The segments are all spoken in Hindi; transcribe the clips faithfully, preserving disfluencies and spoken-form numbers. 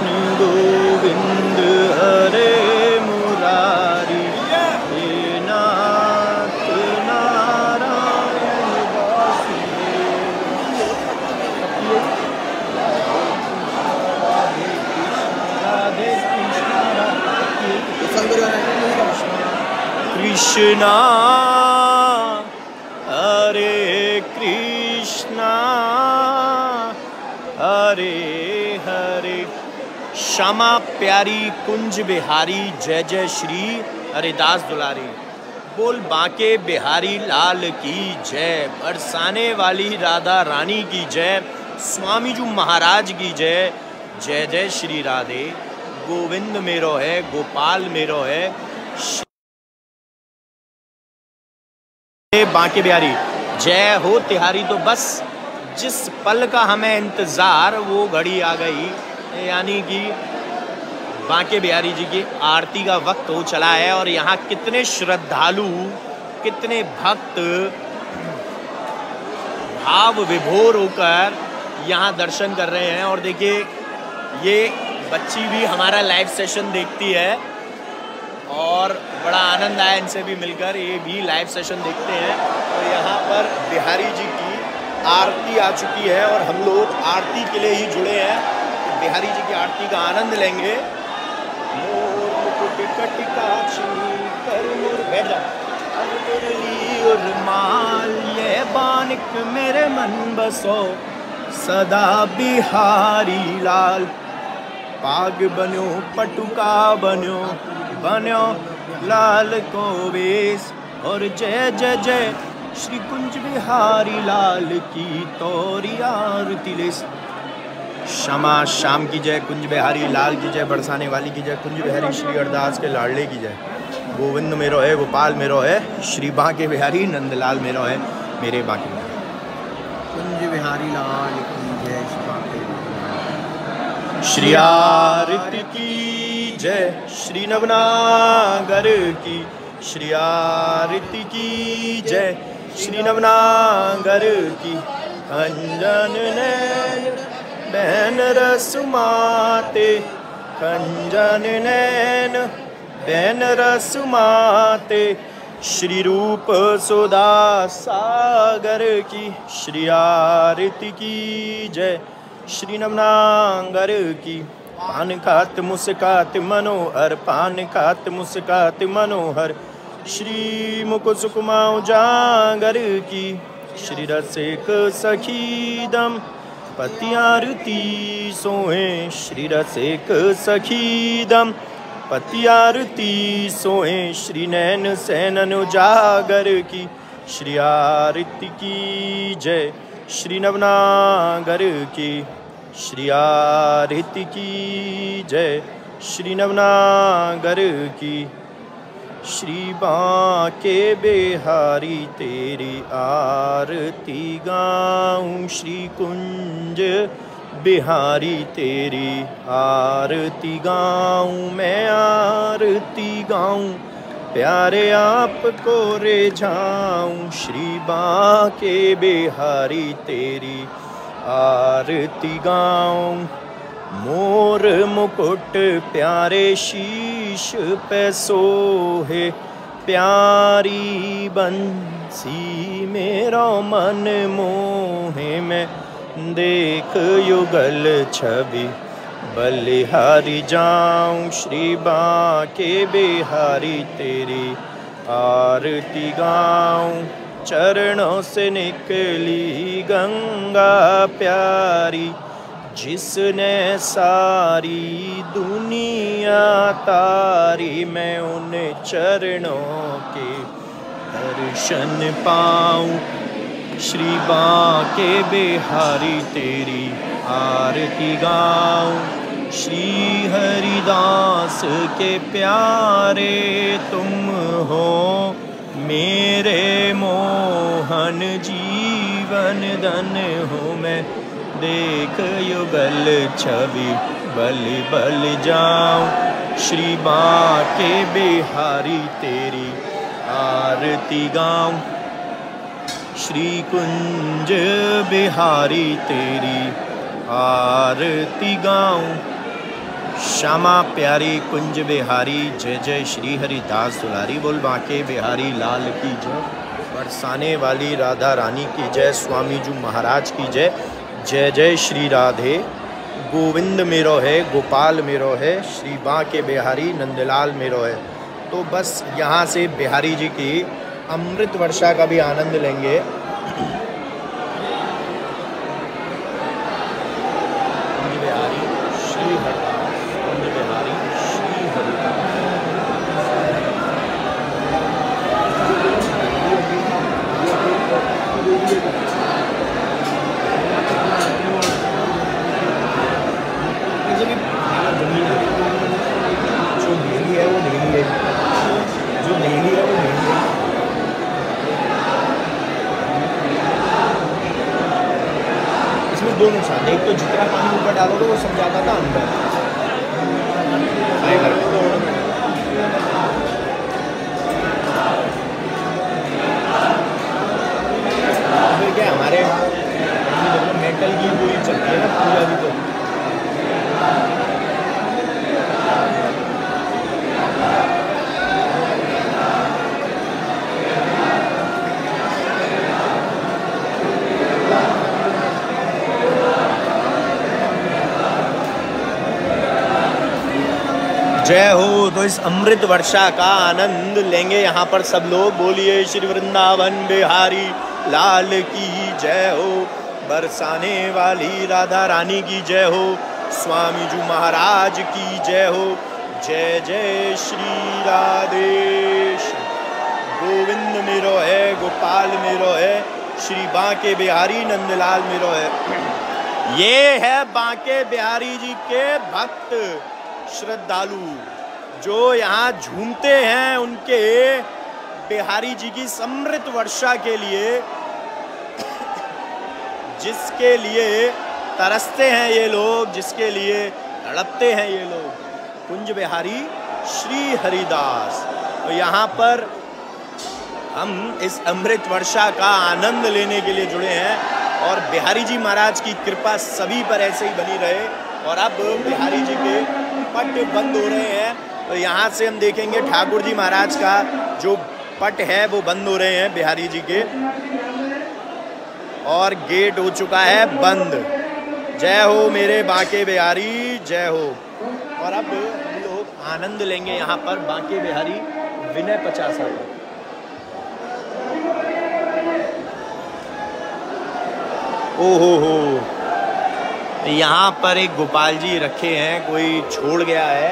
कृष्ण गोविंद हरे मुरारी, हे नाथ नारायण वासुदेव। राधे कृष्ण राधे कृष्ण हरे कृष्णा हरे हरे। श्यामा प्यारी कुंज बिहारी जय जय श्री हरिदास दुलारी। बोल बांके बिहारी लाल की जय, बरसाने वाली राधा रानी की जय, स्वामी जी महाराज की जय। जय जय श्री राधे। गोविंद मेरो है, गोपाल मेरो है, बांके बिहारी जय हो तिहारी। तो बस जिस पल का हमें इंतज़ार वो घड़ी आ गई, यानी कि बांके बिहारी जी की आरती का वक्त हो चला है। और यहाँ कितने श्रद्धालु, कितने भक्त भाव विभोर होकर यहाँ दर्शन कर रहे हैं। और देखिए ये बच्ची भी हमारा लाइव सेशन देखती है और बड़ा आनंद आया इनसे भी मिलकर। ये भी लाइव सेशन देखते हैं। तो यहाँ पर बिहारी जी की आरती आ चुकी है और हम लोग आरती के लिए ही जुड़े हैं। तो बिहारी जी की आरती का आनंद लेंगे। मोर मुकुट कटिकाक्षी कर मोर बैठ जा और माल ये बानिक मेरे मन बसो सदा बिहारी लाल। पाग बन्यो पटुका बन्यो बन्यो लाल को वेश। और जय जय जय श्री कुंज बिहारी लाल की तोरी आरती ले। श्यामा श्याम की जय, कुंज बिहारी लाल की जय, बरसाने वाली की जय, कुंज बिहारी श्री हरदास के लाडले की जय। गोविंद मेरो है, गोपाल मेरो है, श्री बांके बिहारी नंदलाल मेरो है, मेरे बांके बिहारी। कुंज बिहारी लाल की जय, श्री आरती की जय, श्री नवनागर की श्री आरती की जय, श्री नवनागर की। कंजन नैन बहन रसुमाते, कंजन नैन बहन रसुमाते, श्री रूप सुधा सागर की श्री आरती की जय, श्री नवनागर की। पान खात मुस्कात मनोहर, पान खात मुस्कात मनोहर, श्री मुकुट सुकुमाऊ जागर की। श्री रसिक सखीदम पति आरती सोहे, श्री रसिक सखीदम पति आरती सोहे, श्री नैन सैनन उजागर की श्री आरती की जय, श्री नवनागर की श्री आरती की जय, श्री नवनागर की। श्री बांके बिहारी तेरी आरती गाऊं, श्री कुंज बिहारी तेरी आरती गाऊं, मैं आरती गाऊं प्यारे आपको रे जाऊं। श्री बांके बिहारी तेरी आरती गाऊं, मोर मुकुट प्यारे शीश पे सोहे, प्यारी बंसी मेरो मन मोहे। मैं देख युगल छवि बलिहारी जाऊं, श्री बांके बिहारी तेरी आरती गाऊं। चरणों से निकली गंगा प्यारी, जिसने सारी दुनिया तारी, मैं उन चरणों के दर्शन पाऊं। श्री बांके बिहारी तेरी आरती गाऊं, श्री हरिदास के प्यारे तुम हो, मेरे मोहन जीवन धन हो। मैं देख युगल छवि बलि बल जाऊं, श्री बांके बिहारी तेरी आरती गाऊं। श्री कुंज बिहारी तेरी आरती गाऊं, श्यामा प्यारी कुंज बिहारी, जय जय श्री हरिदास दुलारी। बोल बांके बिहारी लाल की जय, बरसाने वाली राधा रानी की जय, स्वामी जी महाराज की जय। जय जय श्री राधे गोविंद मेरो है, गोपाल मेरो है, श्री बांके बिहारी नंदलाल मेरो है। तो बस यहाँ से बिहारी जी की अमृत वर्षा का भी आनंद लेंगे। कुंज बिहारी श्री हरिदास, कुंज बिहारी श्री हरिदास। जो नीली है वो नीली है, जो नीली है वो नीली है। इसमें दो नुकसान, एक तो जितना पानी ऊपर डालोगे वो सब जाता था अंदर। फिर क्या हमारे मेटल की पूरी चलती है ना पूरा भी। तो जय हो। तो इस अमृत वर्षा का आनंद लेंगे यहाँ पर सब लोग। बोलिए श्री वृंदावन बिहारी लाल की जय हो, बरसाने वाली राधा रानी की जय हो, स्वामी जी महाराज की जय हो। जय जय श्री राधेश गोविंद मेरो है, गोपाल मेरो है, श्री बांके बिहारी नंदलाल मेरो है। ये है बांके बिहारी जी के भक्त श्रद्धालु जो यहाँ झूमते हैं उनके बिहारी जी की अमृत वर्षा के लिए, जिसके लिए तरसते हैं ये लोग, जिसके लिए तड़पते हैं ये लोग। कुंज बिहारी श्री हरिदास। तो यहाँ पर हम इस अमृत वर्षा का आनंद लेने के लिए जुड़े हैं और बिहारी जी महाराज की कृपा सभी पर ऐसे ही बनी रहे। और अब बिहारी जी के पट बंद हो रहे हैं, तो यहाँ से हम देखेंगे ठाकुर जी महाराज का जो पट है वो बंद हो रहे हैं बिहारी जी के, और गेट हो चुका है बंद। जय हो मेरे बांके बिहारी, जय हो। और अब हम लोग आनंद लेंगे यहाँ पर बांके बिहारी विनय पचासा का। ओ हो हो, यहाँ पर एक गोपाल जी रखे हैं, कोई छोड़ गया है।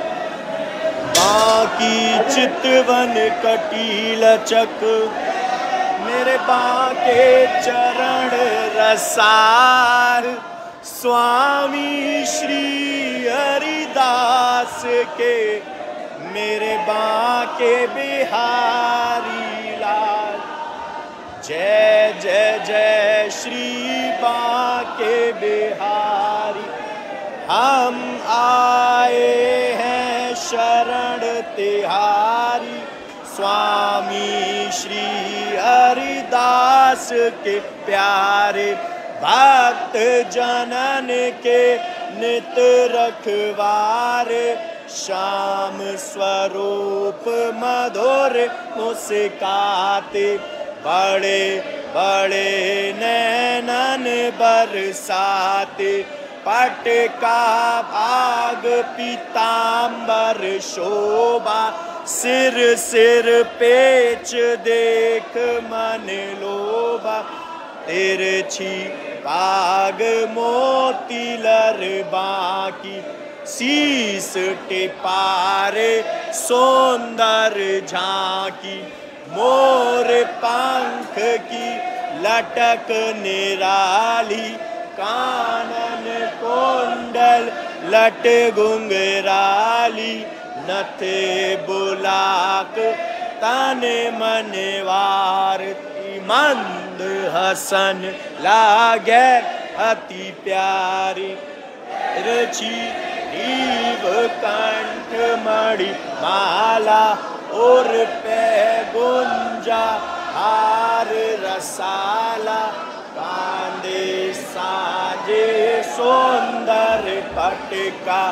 बाकी चितवन कटी लचक, मेरे बांके चरण रसाल, स्वामी श्री हरिदास के मेरे बांके बिहारी लाल। जय जय जय श्री बांके बिहारी, हम आए हैं शरण तिहारी, स्वामी श्री हरिदास के प्यारे, भक्त जनन के नित रखवारे, श्याम स्वरूप मधुर मुस्काते, बड़े बड़े नैनन बरसाते, पट का भाग पीतांबर शोभा, सिर सिर पेच देख मन लोभा, तिरछी बाग मोती लर बाकी, शीस टिपारे सौंदर झांकी, मोर पंख की लटक निराली, कानन कुंडल लट घुंघराली, नथे बुलाक तन मनवार, मंद हसन लागे अति प्यारी, रची दीव कंठ मणि माला, और पे गुंजा हार रसाला, कांदे साजे सुंदर पटका,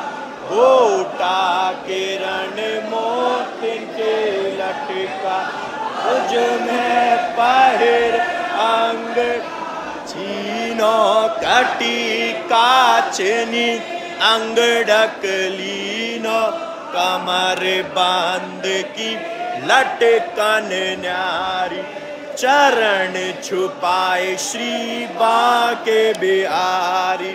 गोटा किरण मोतिन के लटका तुझ में पहिर अंग चीनो कटी काचनी अंग ढकलीनो कमर बांध की लटकन न्यारी चरण छुपाए श्री बांके बिहारी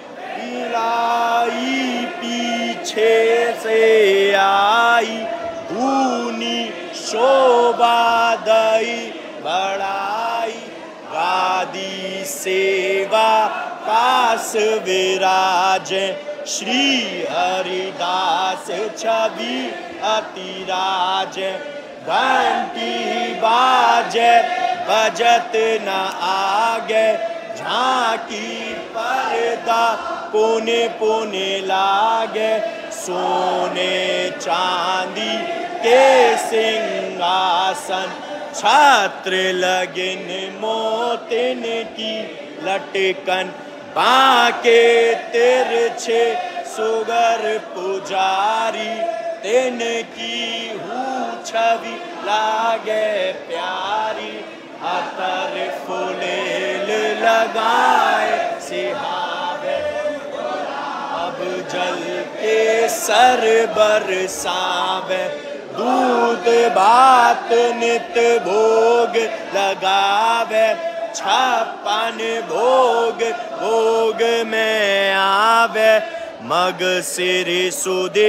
लाई पीछे से आई ऊनी शोभा दई बढ़ाई गादी सेवा पास विराज श्री हरिदास छवि अतिराज घंटी बाजे बजत न आगे झांकी पर्दा पुने पुने लागे सोने चांदी के सिंहासन छात्र लगिन मोतिन की लटकन बांके तिरछे सुगर पुजारी तिन की हूँ छवि लागे प्यारी अतर फुलेल लगाए सिहावे अब जल के सर बरसावे दूध भात नित भोग लगावे छप्पन भोग भोग में आवे मग सिर सुदे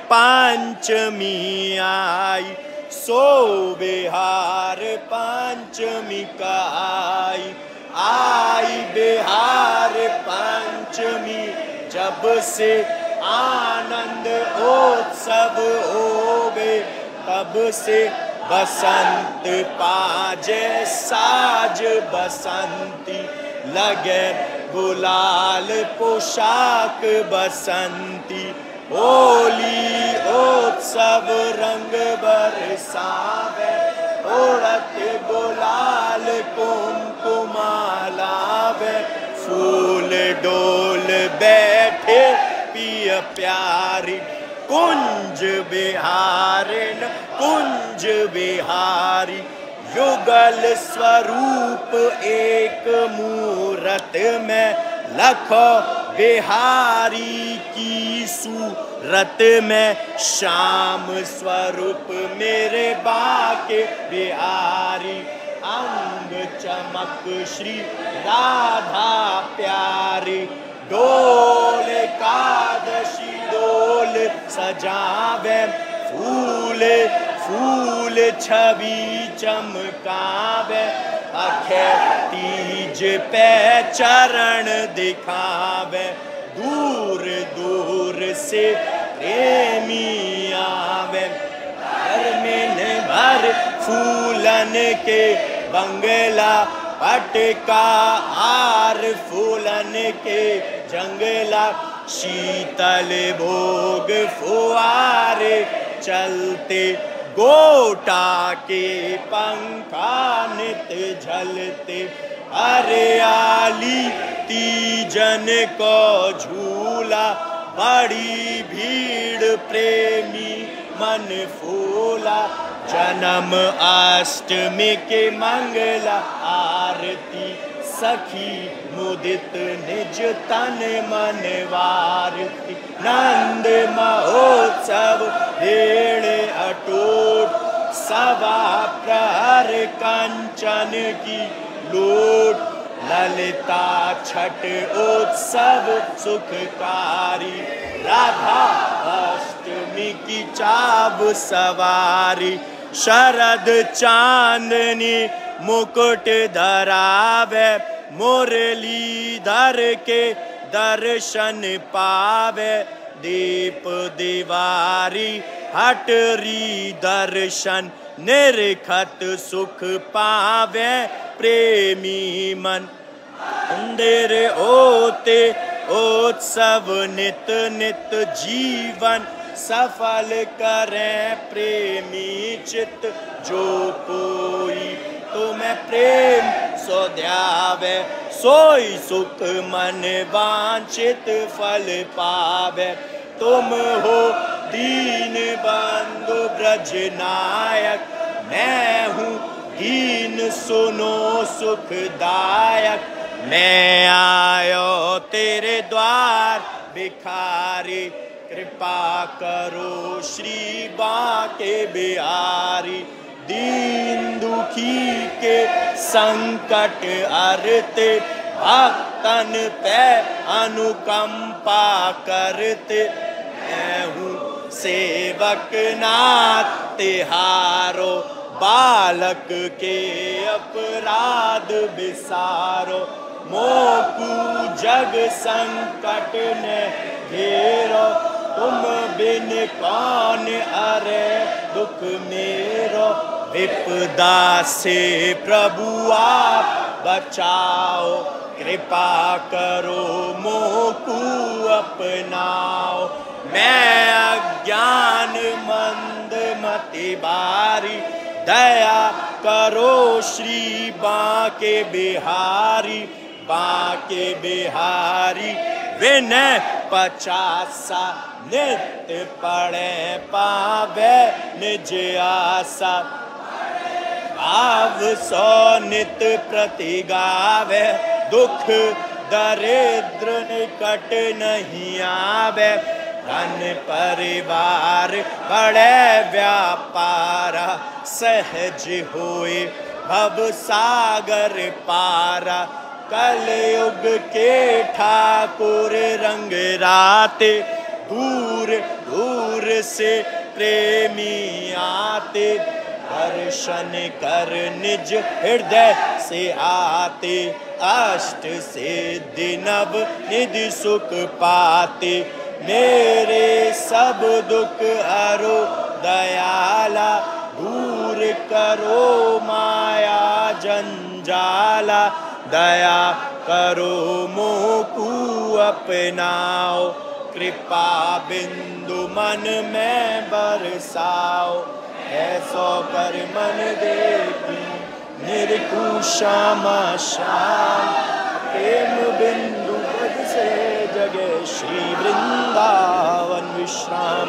पंचमी आई सो बिहार पंचमी का आई आई बिहार पंचमी जब से आनंद उत्सव होवे तब से बसंत पाजे साज बसंती लगे गुलाल पोशाक बसंती होली उत्सव रंग बरसावे ओढ़त गुलाल कुमकुमा लावे फूल डोल बैठे पिय प्यारी कुंज बिहारिन कुंज बिहारी युगल स्वरूप एक मूरत में लखो बिहारी की सूरत में श्याम स्वरूप मेरे बाके बिहारी अंग चमक श्री राधा प्यारी डोल एकादशी डोल सजावे फूल फूल छवि चमकावे अखे तीज पे चरण दिखावे दूर दूर से प्रेमी आवे घर में भर फूलन के बंगला पटका हार फूलन के जंगला शीतल भोग फुआरे चलते गोटा के पंखा नित झलते हरियाली तीजन को झूला बड़ी भीड़ प्रेमी मन फूला जन्म अष्टमी के मंगला आरती सखी मुदित निज तन मन वारती नंद महोत्सव भेड़ अटूट सवा प्रहर कंचन की लूट ललिता छठ उत्सव सुखकारी राधा अष्टमी की चाब सवारी शरद चांदनी मुकुट धरावे मुरली धर के दर्शन पावे दीप दीवारी हटरी दर्शन निरखत सुख पावे प्रेमी मन मंदिर होते उत्सव नित नित जीवन सफल करें प्रेमी चित जो कोई तुम्हें प्रेम सो ध्यावे सोई सुख मन वांछित फल पावे तुम हो दीन बंधु ब्रज नायक, मैं हूँ दीन सुनो सुखदायक। मैं आयो तेरे द्वार भिखारी, कृपा करो श्री बांके बिहारी। दीन दुखी के संकट हरते, भक्तन पे अनुकंपा करते। मैं हूँ सेवक नाथ तिहारो, बालक के अपराध बिसारो। मोकू जग संकट ने घेरो, तुम बिन कौन अरे दुख मेरो। विपदा से प्रभु आप बचाओ, कृपा करो मोकू अपनाओ। मैं अज्ञान मंद मति बारी, दया करो श्री बांके बिहारी। बांके बिहारी विनय पचासा, नित्य पढ़े पावे निज आशा। भाव सौ नित प्रति गावे, दुख दरिद्र निकट नहीं आवे। धन परिवार बड़े व्यापारा, सहज होए भव सागर पारा। कलयुग के ठाकुर रंग राते, दूर दूर से प्रेमी आते। दर्शन कर निज हृदय से आते, अष्ट सिद्धि नव निधि सुख पाते। मेरे सब दुख हरो दयाला, दूर करो माया जंजाला। दया करो मोकू अपनाओ, कृपा बिंदु मन में बरसाओ। ऐसो कर मन देखी निर्कुशा श्याम, प्रेम बिंदु पद से जगे श्री वृंदावन विश्राम।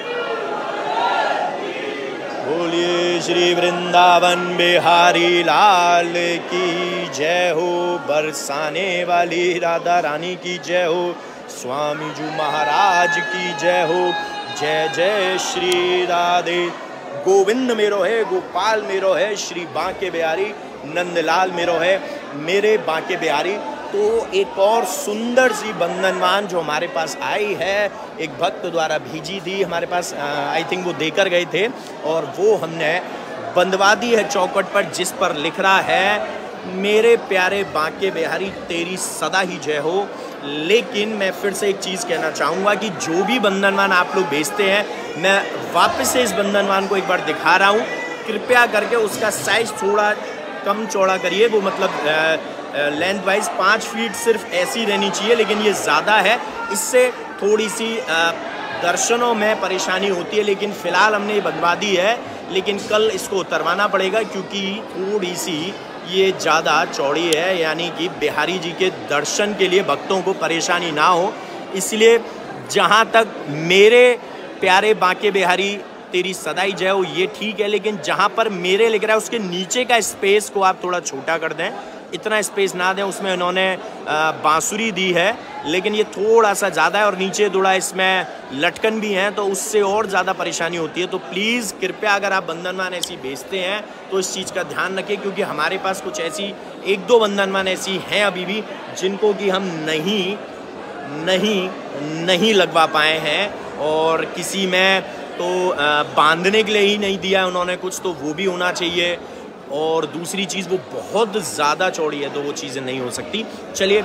बोलिए श्री वृंदावन बिहारी लाल की जय हो। बरसाने वाली राधा रानी की जय हो। स्वामी जी महाराज की जय हो। जय जय श्री राधे। गोविंद मेरो है, गोपाल मेरो है, श्री बांके बिहारी नंदलाल मेरो है, मेरे बांके बिहारी। तो एक और सुंदर सी बंधनवान जो हमारे पास आई है, एक भक्त द्वारा भेजी थी हमारे पास, आई थिंक वो देकर गए थे, और वो हमने बंधवा दी है चौखट पर, जिस पर लिख रहा है मेरे प्यारे बांके बिहारी तेरी सदा ही जय हो। लेकिन मैं फिर से एक चीज़ कहना चाहूँगा कि जो भी बंधनवान आप लोग भेजते हैं, मैं वापस से इस बंधनवान को एक बार दिखा रहा हूँ। कृपया करके उसका साइज़ थोड़ा कम चौड़ा करिए, वो मतलब लेंथ वाइज पाँच फीट सिर्फ ऐसी रहनी चाहिए, लेकिन ये ज़्यादा है, इससे थोड़ी सी दर्शनों में परेशानी होती है। लेकिन फ़िलहाल हमने ये बंधवा दी है, लेकिन कल इसको उतरवाना पड़ेगा क्योंकि थोड़ी सी ये ज़्यादा चौड़ी है, यानी कि बिहारी जी के दर्शन के लिए भक्तों को परेशानी ना हो। इसलिए जहाँ तक मेरे प्यारे बांके बिहारी तेरी सदा ही जय हो ये ठीक है, लेकिन जहाँ पर मेरे लिख रहा है उसके नीचे का स्पेस को आप थोड़ा छोटा कर दें, इतना स्पेस ना दें। उसमें उन्होंने बांसुरी दी है, लेकिन ये थोड़ा सा ज़्यादा है, और नीचे थोड़ा इसमें लटकन भी हैं, तो उससे और ज़्यादा परेशानी होती है। तो प्लीज़ कृपया अगर आप बंधनवान ऐसी बेचते हैं तो इस चीज़ का ध्यान रखें, क्योंकि हमारे पास कुछ ऐसी एक दो बंधनवान ऐसी हैं अभी भी जिनको कि हम नहीं नहीं नहीं लगवा पाए हैं, और किसी में तो बांधने के लिए ही नहीं दिया उन्होंने कुछ, तो वो भी होना चाहिए। और दूसरी चीज़ वो बहुत ज़्यादा चौड़ी है, तो वो चीज़ें नहीं हो सकती। चलिए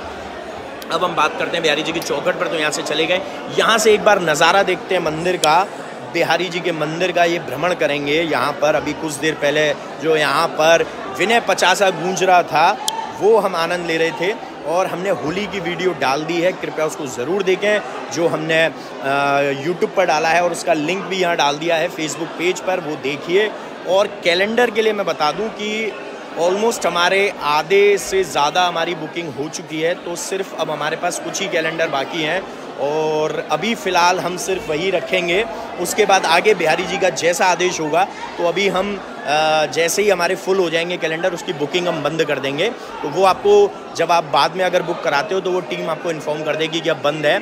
अब हम बात करते हैं बिहारी जी की चौखट पर। तो यहाँ से चले गए, यहाँ से एक बार नज़ारा देखते हैं मंदिर का, बिहारी जी के मंदिर का ये भ्रमण करेंगे। यहाँ पर अभी कुछ देर पहले जो यहाँ पर विनय पचासा गूंज रहा था, वो हम आनंद ले रहे थे, और हमने होली की वीडियो डाल दी है, कृपया उसको ज़रूर देखें, जो हमने यूट्यूब पर डाला है, और उसका लिंक भी यहाँ डाल दिया है फेसबुक पेज पर, वो देखिए। और कैलेंडर के लिए मैं बता दूं कि ऑलमोस्ट हमारे आधे से ज़्यादा हमारी बुकिंग हो चुकी है, तो सिर्फ अब हमारे पास कुछ ही कैलेंडर बाकी हैं, और अभी फ़िलहाल हम सिर्फ वही रखेंगे। उसके बाद आगे बिहारी जी का जैसा आदेश होगा तो अभी हम जैसे ही हमारे फुल हो जाएंगे कैलेंडर, उसकी बुकिंग हम बंद कर देंगे। तो वो आपको जब आप बाद में अगर बुक कराते हो तो वो टीम आपको इन्फॉर्म कर देगी कि अब बंद है।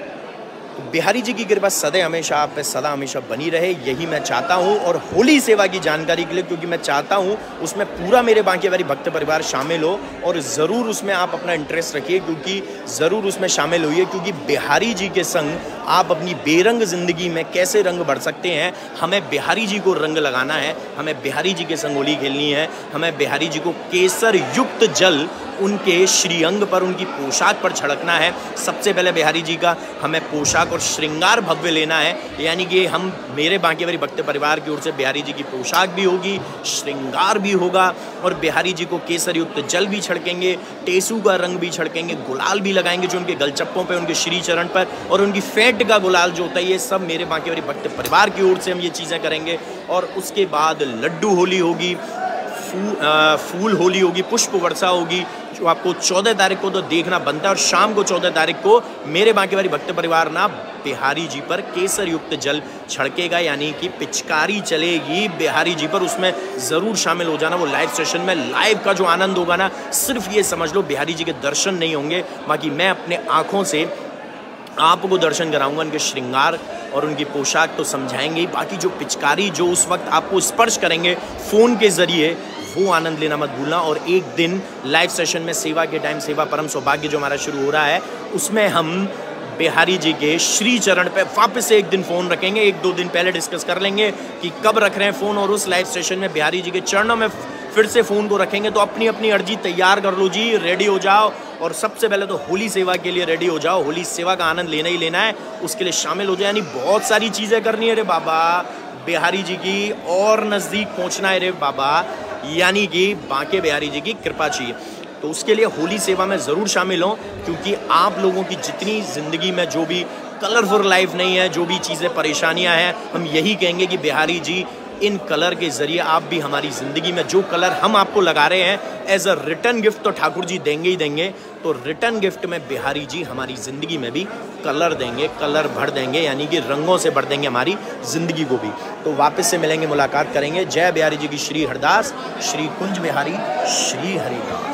तो बिहारी जी की कृपा सदैव हमेशा आप पे सदा हमेशा बनी रहे, यही मैं चाहता हूं। और होली सेवा की जानकारी के लिए, क्योंकि मैं चाहता हूं उसमें पूरा मेरे बांकेबारी भक्त परिवार शामिल हो, और ज़रूर उसमें आप अपना इंटरेस्ट रखिए, क्योंकि ज़रूर उसमें शामिल होइए, क्योंकि बिहारी जी के संग आप अपनी बेरंग ज़िंदगी में कैसे रंग भर सकते हैं। हमें बिहारी जी को रंग लगाना है, हमें बिहारी जी के संग होली खेलनी है, हमें बिहारी जी को केसर युक्त जल उनके श्रीअंग पर, उनकी पोशाक पर छिड़कना है। सबसे पहले बिहारी जी का हमें पोशाक और श्रृंगार भव्य लेना है, यानी कि हम मेरे बांकेबारी भक्त परिवार की ओर से बिहारी जी की पोशाक भी होगी, श्रृंगार भी होगा, और बिहारी जी को केसर युक्त जल भी छिड़केंगे, टेसू का रंग भी छिड़केंगे, गुलाल भी लगाएंगे जो उनके गलचप्पों पे, उनके श्री चरण पर, और उनकी फेंट का गुलाल जो होता है, ये सब मेरे बांकेबारी भक्त परिवार की ओर से हम ये चीज़ें करेंगे। और उसके बाद लड्डू होली होगी, फू, आ, फूल होली होगी, पुष्प वर्षा होगी, जो आपको चौदह तारीख को तो देखना बनता है। और शाम को चौदह तारीख को मेरे बांकेबारी भक्त परिवार ना बिहारी जी पर केसर युक्त जल छिड़केगा, यानी कि पिचकारी चलेगी बिहारी जी पर। उसमें ज़रूर शामिल हो जाना। वो लाइव सेशन में लाइव का जो आनंद होगा ना, सिर्फ ये समझ लो बिहारी जी के दर्शन नहीं होंगे, बाकी मैं अपने आँखों से आपको दर्शन कराऊंगा। उनके श्रृंगार और उनकी पोशाक तो समझाएंगे ही, बाकी जो पिचकारी जो उस वक्त आपको स्पर्श करेंगे फ़ोन के ज़रिए, वो आनंद लेना मत भूलना। और एक दिन लाइव सेशन में सेवा के टाइम, सेवा परम सौभाग्य जो हमारा शुरू हो रहा है, उसमें हम बिहारी जी के श्री चरण पे वापस से एक दिन फ़ोन रखेंगे। एक दो दिन पहले डिस्कस कर लेंगे कि कब रख रहे हैं फ़ोन, और उस लाइव सेशन में बिहारी जी के चरणों में फिर से फ़ोन को रखेंगे। तो अपनी अपनी अर्जी तैयार कर लो जी, रेडी हो जाओ। और सबसे पहले तो होली सेवा के लिए रेडी हो जाओ। होली सेवा का आनंद लेना ही लेना है, उसके लिए शामिल हो जाए। यानी बहुत सारी चीज़ें करनी है रे बाबा, बिहारी जी की और नज़दीक पहुँचना है रे बाबा, यानी कि बांके बिहारी जी की कृपा चाहिए। तो उसके लिए होली सेवा में ज़रूर शामिल हों, क्योंकि आप लोगों की जितनी ज़िंदगी में जो भी कलरफुल लाइफ नहीं है, जो भी चीज़ें परेशानियां हैं, हम यही कहेंगे कि बिहारी जी इन कलर के ज़रिए आप भी हमारी ज़िंदगी में जो कलर हम आपको लगा रहे हैं एज अ रिटर्न गिफ्ट, तो ठाकुर जी देंगे ही देंगे। तो रिटर्न गिफ्ट में बिहारी जी हमारी ज़िंदगी में भी कलर देंगे, कलर भर देंगे, यानी कि रंगों से भर देंगे हमारी ज़िंदगी को भी। तो वापस से मिलेंगे, मुलाकात करेंगे। जय बिहारी जी की। श्री हरदास, श्री कुंज बिहारी, श्री हरिदास।